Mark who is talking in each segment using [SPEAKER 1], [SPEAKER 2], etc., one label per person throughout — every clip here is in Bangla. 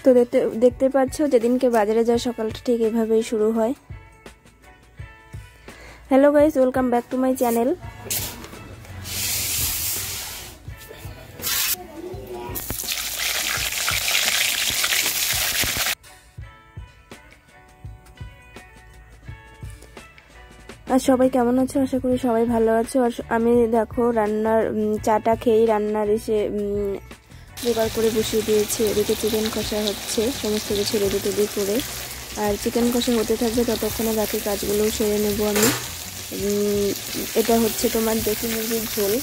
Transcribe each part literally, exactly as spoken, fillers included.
[SPEAKER 1] তো দেখতে দেখতে পাচ্ছ যেদিনকে বাজারে যায় সকালটা ঠিক এভাবেই শুরু হয়। Hello guys, welcome back to my channel. আর সবাই কেমন আছো? আশা করি সবাই ভালো আছো। আর আমি দেখো রান্নার চাটা খেয়েই রান্নার এসে জোগাড় করে বসিয়ে দিয়েছি। এদিকে চিকেন কষা হচ্ছে, সমস্ত কিছু রেডি টেডি করে। আর চিকেন কষা হতে থাকবে ততক্ষণে বাকি কাজগুলোও সেরে নেব আমি। এটা হচ্ছে তোমার দেশি মুরগির ঝোল।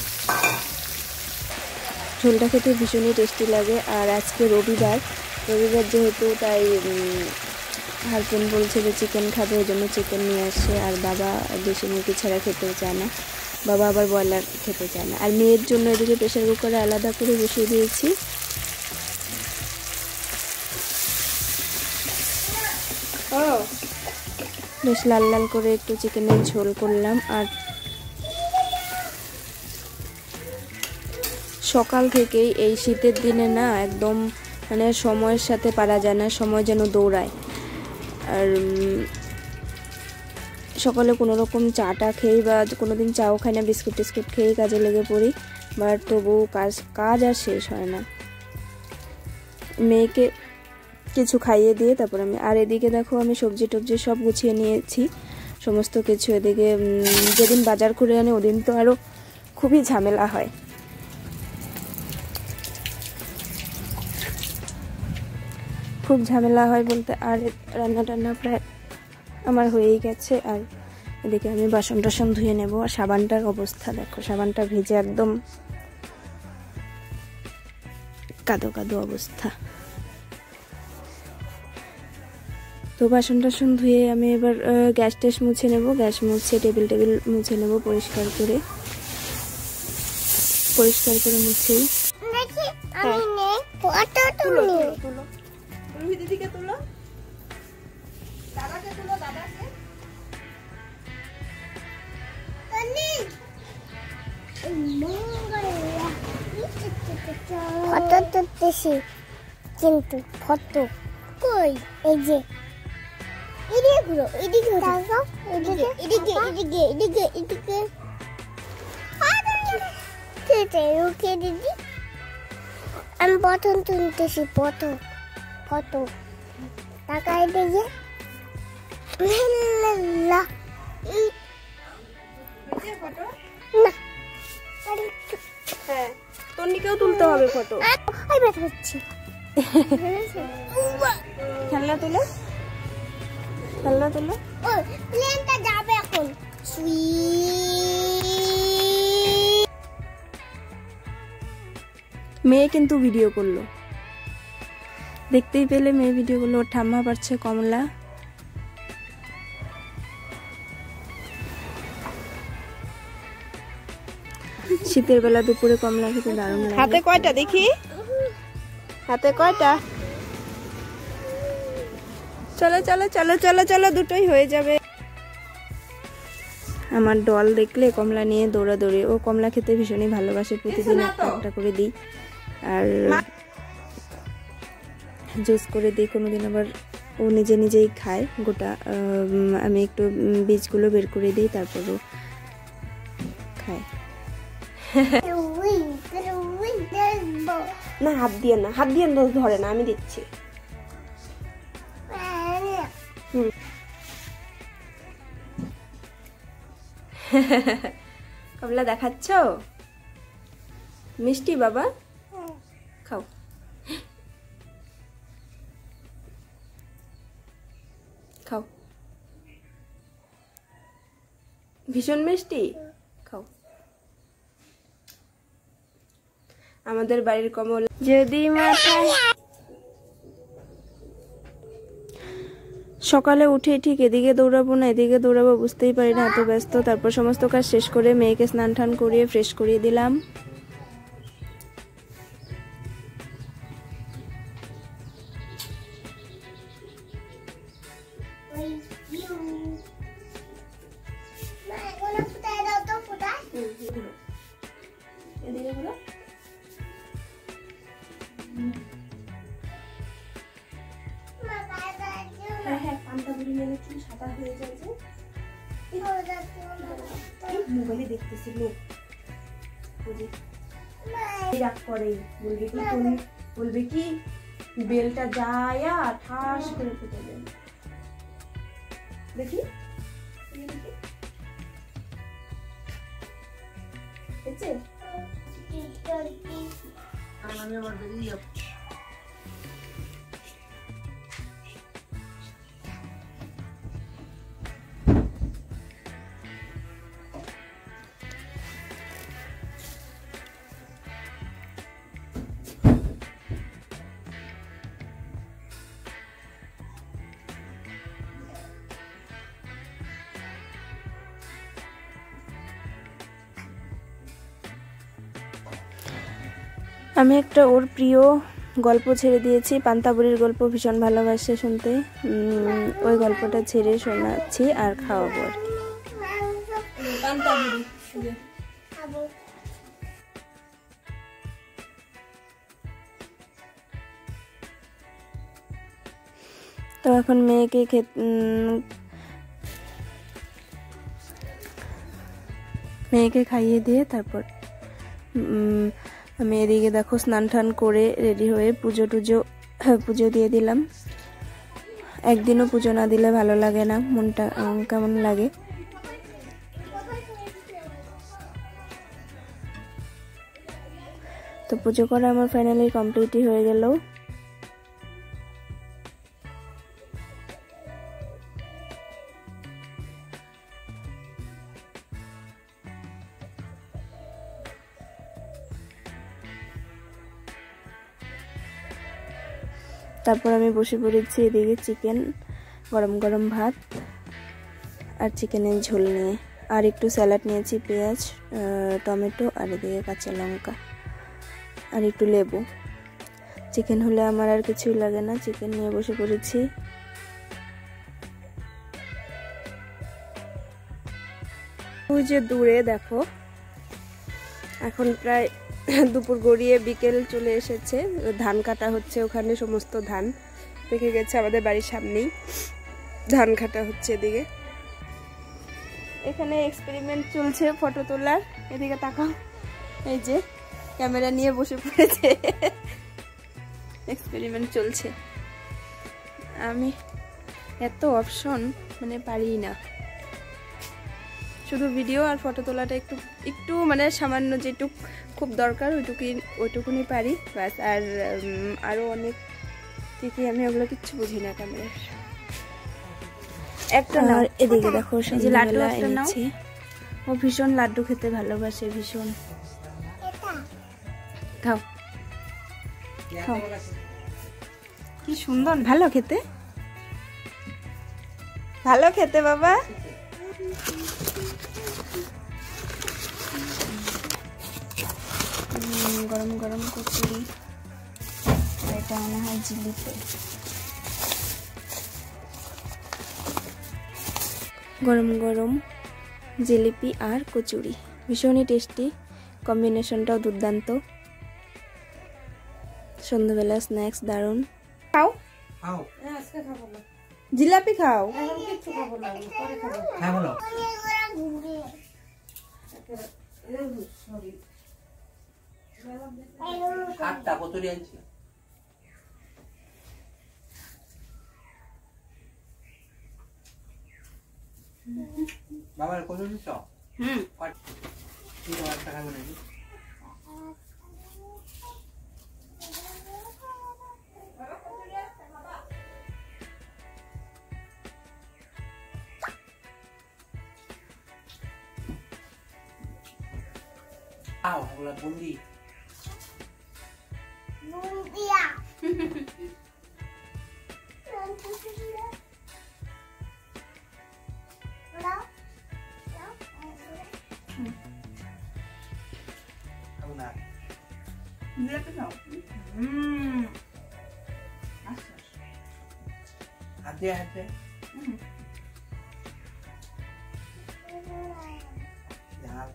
[SPEAKER 1] ঝোলটা খেতে ভীষণই টেস্টি লাগে। আর আজকে রবিবার রবিবার যেহেতু তাই হাজবেন্ড বলছে যে চিকেন খাবে, ওই জন্য চিকেন নিয়ে আসছে। আর বাবা দেশি মুরগি ছাড়া খেতেও চায় না, বাবা আবার ব্রয়লার খেতে চায় না। আর মেয়ের জন্য এদিকে প্রেশার কুকারে আলাদা করে বসিয়ে দিয়েছি। বেশ লাল লাল করে একটু চিকেনের ঝোল করলাম। আর সকাল থেকেই এই শীতের দিনে না একদম মানে সময়ের সাথে পারা যায় না, সময় যেন দৌড়ায়। আর সকালে কোনো রকম চাটা খেয়েই বা কোনো দিন চাও খাই না, বিস্কুট টিস্কুট খেয়েই কাজে লেগে পড়ি, বাট তবু কাজ কাজ আর শেষ হয় না। মেয়েকে কিছু খাইয়ে দিয়ে তারপর আমি আর এদিকে দেখো আমি সবজি টবজি সব গুছিয়ে নিয়েছি সমস্ত কিছু। এদিকে যেদিন বাজার করে আনি ওদিন তো আরও খুবই ঝামেলা হয়। খুব ঝামেলা হয় বলতে আর রান্না টান্না প্রায় আমার হয়েই গেছে। আর এদিকে আমি বাসন টাসন ধুয়ে নেব। আর সাবানটার অবস্থা দেখো, সাবানটা ভিজে একদম কাদো কাদো অবস্থা। তো বাসন টাসন ধুয়ে আমি এবার গ্যাস ট্যাস মুছে নেব, গ্যাস মুছে টেবিল টেবিল মুছে নেব পরিষ্কার করে পরিষ্কার করে মুছেই। দিদিকে তুলো, দাদাকে তুলো, দাদাকে
[SPEAKER 2] ফটো তুলতেছি কিন্তু ফটো কই? এই যে এদিকে ঘুরো, এদিকে ঘুরো, এদিকে এদিকে এদিকে এদিকে এদিকে আরে ওকে দিদি, আমি ফটো তুলতেছি। ফটো ফটো তাকাই দেখে না
[SPEAKER 1] হ্যাঁ তন্নিকেও তুলতে হবে ফটো।
[SPEAKER 2] আমি ব্যথা হচ্ছে।
[SPEAKER 1] খেলনা তুলে খেলনা তুলে
[SPEAKER 2] ও প্লেনটা যাবে এখন।
[SPEAKER 1] মেয়ে কিন্তু ভিডিও করলো, দেখতেই পেলে মেয়ে ভিডিও করলো। ওর ঠাম্মা পারছে কমলা। শীতের বেলা দুপুরে কমলা খেতে দারুণ লাগে। হাতে কয়টা দেখি, হাতে কয়টা? চলো চলো চলো চলো চলো, দুটোই হয়ে যাবে। আমার ডল দেখলে কমলা নিয়ে দৌড়াদৌড়ি। ও কমলা খেতে ভীষণই ভালোবাসে, প্রতিদিন একটা একটা করে দিই। আর জুস করে দিই, কোনোদিন আবার ও নিজে নিজেই খায় গোটা। আমি একটু বীজগুলো বের করে দিই, তারপরও খায়। না হাত দিয়ে না, হাত দিয়ে ধরে না, আমি দিচ্ছি। হুম কমলা দেখাচ্ছ মিষ্টি? বাবা খাও, খাও, ভীষণ মিষ্টি, খাও। আমাদের বাড়ির কমল যদি মাথায় সকালে উঠে ঠিক এদিকে দৌড়াবো না এদিকে দৌড়াবো বুঝতেই পারি না, এত ব্যস্ত। তারপর সমস্ত কাজ শেষ করে মেয়েকে স্নান টান করিয়ে ফ্রেশ করিয়ে দিলাম। গেলে চুল সাদা হয়ে যায় যে মোবাইলে দেখতেছি লোক রাগ করে, বলবে কি তুমি বলবে কি বেলটা যায় ঠাস করে ফুটে দেয়। দেখি দেখছে আমি আবার বেরিয়ে যাব। আমি একটা ওর প্রিয় গল্প ছেড়ে দিয়েছি, পান্তাবুড়ির গল্প, ভীষণ ভালোবাসে শুনতে। ওই গল্পটা ছেড়ে শোনাচ্ছি আর খাওয়াবো আর কি। তো এখন মেয়েকে মেয়েকে খাইয়ে দিয়ে তারপর আমি এদিকে দেখো স্নান টান করে রেডি হয়ে পুজো টুজো পুজো দিয়ে দিলাম। একদিনও পুজো না দিলে ভালো লাগে না, মনটা কেমন লাগে। তো পুজো করা আমার ফাইনালি কমপ্লিটই হয়ে গেল। তারপর আমি বসে পড়েছি এদিকে চিকেন, গরম গরম ভাত আর চিকেনের ঝোল নিয়ে, আর একটু স্যালাড নিয়েছি, পেঁয়াজ টমেটো আর এদিকে কাঁচা লঙ্কা আর একটু লেবু। চিকেন হলে আমার আর কিছুই লাগে না, চিকেন নিয়ে বসে পড়েছি। ওই যে দূরে দেখো এখন প্রায় দুপুর গড়িয়ে বিকেল চলে এসেছে, ধান কাটা হচ্ছে, ওখানে সমস্ত ধান দেখে গেছে, আমাদের বাড়ির সামনেই ধান কাটা হচ্ছে। এদিকে এখানে এক্সপেরিমেন্ট চলছে ফটো তোলার, এদিকে তাকাও, এই যে ক্যামেরা নিয়ে বসে পড়েছে, এক্সপেরিমেন্ট চলছে। আমি এত অপশন মানে পারি না, শুধু ভিডিও আর ফটো তোলাটা একটু একটু মানে সামান্য যেটুক খুব দরকার ওইটুকুই ওইটুকুনি পারি ব্যাস। আর আরও অনেক ঠিকই আমি ওগুলো কিচ্ছু বুঝি না ক্যামেরার। একটা না, এদিকে দেখো যে লাড্ডু এনেছি, ও ভীষণ লাড্ডু খেতে ভালোবাসে, ভীষণ। খাও খাও, কি সুন্দর, ভালো খেতে, ভালো খেতে বাবা। গরম গরম কচুরি, এটা মনে হয় জিলিপি। গরম গরম জিলিপি আর কচুরি, ভীষণই টেস্টি, কম্বিনেশনটাও দুর্দান্ত। সন্ধ্যাবেলা স্ন্যাক্স দারুণ। খাও খাও, জিলাপি খাও।
[SPEAKER 3] আটটা কচুরি আনছি। বাবার কচুরি দিচ্ছ? হুম। একটা খাবো নাকি? আও ওগুলা বুন্দি বুন্দিয়া খাও না, জিলাপি খাও। হুম, আচ্ছা হাতে হাতে ঝাল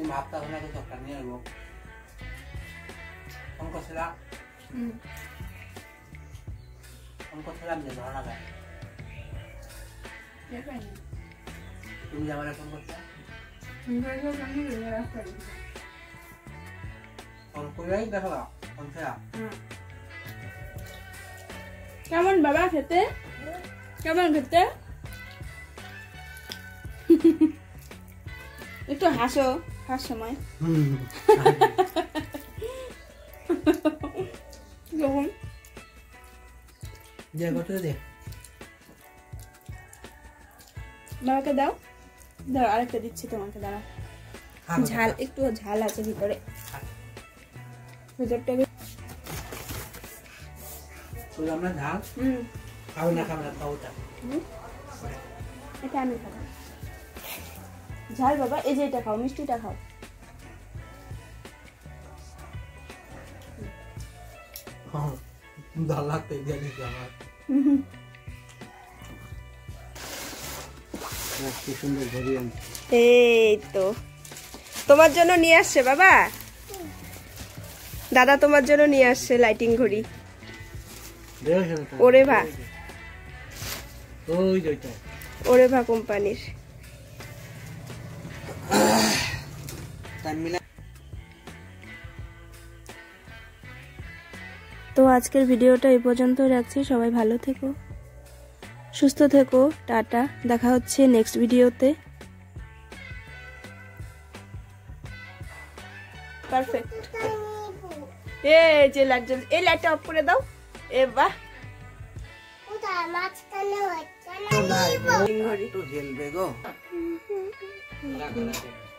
[SPEAKER 3] তুমি ভাবতে হবে না তো দরকার নিয়ে আসবো ফোন করছিলাম ফোন করছিলাম যে ধরা না তুমি যাবার ফোন করছো ফোন করে দেখো ফোন খেয়া
[SPEAKER 1] কেমন বাবা খেতে কেমন খেতে একটু হাসো হাস সময় যখন
[SPEAKER 3] যে কত দে
[SPEAKER 1] বাবাকে দাও দাও আরেকটা দিচ্ছি তোমাকে দাঁড়াও ঝাল একটু ঝাল আছে ভিতরে ভিতরটা
[SPEAKER 3] বুঝলাম না ঝাল
[SPEAKER 1] হুম
[SPEAKER 3] খাবে না খাবে না খাও তা
[SPEAKER 1] এটা আমি খাবো ঝাল বাবা এই যে এটা খাও মিষ্টিটা খাও
[SPEAKER 3] ঝাল লাগতে দিয়ে দিচ্ছি আমার কি সুন্দর ঘড়ি আনছে
[SPEAKER 1] এই তো তোমার জন্য নিয়ে আসছে বাবা দাদা তোমার জন্য নিয়ে আসছে লাইটিং ঘড়ি ওরে ভা
[SPEAKER 3] ওই যেটা
[SPEAKER 1] ওরে ভা কোম্পানির তো আজকের ভিডিওটা এই পর্যন্ত রাখছি সবাই ভালো থেকো সুস্থ থেকো টাটা দেখা হচ্ছে নেক্সট ভিডিওতে পারফেক্ট এই যে লাইট জ্বলছে এই লাইটটা অফ করে দাও এ বাহ
[SPEAKER 2] কোথায় মাঝখানে হচ্ছে না
[SPEAKER 3] তো জ্বলবে গো